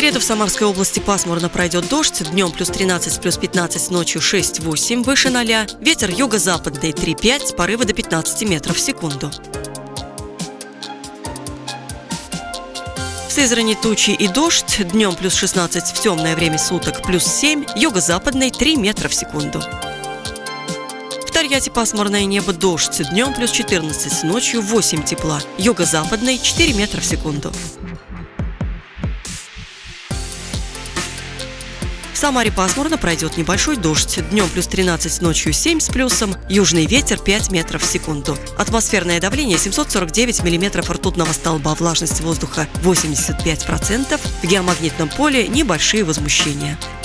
среду в Самарской области пасмурно, пройдет дождь. Днем плюс 13, плюс 15, ночью 6-8, выше 0. Ветер юго-западный 3-5, порывы до 15 метров в секунду. В Сызрани тучи и дождь. Днем плюс 16, в темное время суток плюс 7, юго-западный 3 метра в секунду. В Тольятти пасмурное небо, дождь. Днем плюс 14, ночью 8 тепла, юго-западный 4 метра в секунду. В Самаре пасмурно, пройдет небольшой дождь. Днем плюс 13, ночью 7 с плюсом, южный ветер 5 метров в секунду. Атмосферное давление 749 миллиметров ртутного столба, влажность воздуха 85%. В геомагнитном поле небольшие возмущения.